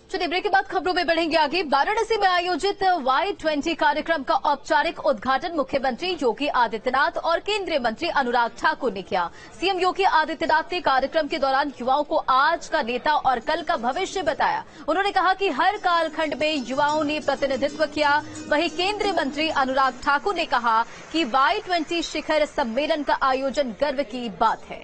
चलिए ब्रेक के बाद खबरों में बढ़ेंगे आगे। वाराणसी में आयोजित Y20 कार्यक्रम का औपचारिक उद्घाटन मुख्यमंत्री योगी आदित्यनाथ और केंद्रीय मंत्री अनुराग ठाकुर ने किया। सीएम योगी आदित्यनाथ ने कार्यक्रम के दौरान युवाओं को आज का नेता और कल का भविष्य बताया। उन्होंने कहा कि हर कालखंड में युवाओं ने प्रतिनिधित्व किया। वहीं केंद्रीय मंत्री अनुराग ठाकुर ने कहा कि Y20 शिखर सम्मेलन का आयोजन गर्व की बात है।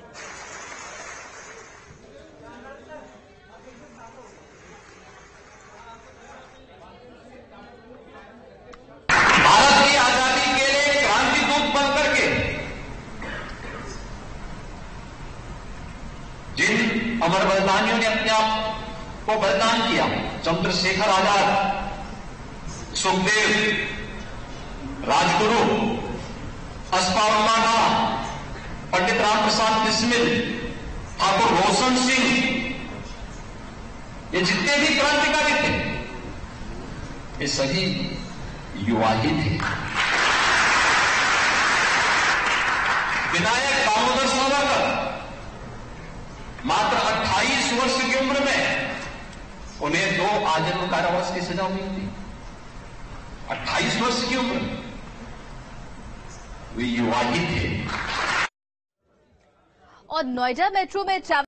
जिन अमर बलिदानियों ने अपने आप को बलिदान किया, चंद्रशेखर आजाद, सुखदेव, राजगुरु, अस्फाउल्लाह खां, पंडित राम प्रसाद बिस्मिल, ठाकुर रोशन सिंह, ये जितने भी क्रांतिकारी थे, ये सभी युवा ही थे। विनायक दामोदर सावरकर मात्र 28 वर्ष की उम्र में उन्हें 2 आजीवन कारावास की सजा हुई थी। 28 वर्ष की उम्र में वे युवा ही थे। और नोएडा मेट्रो में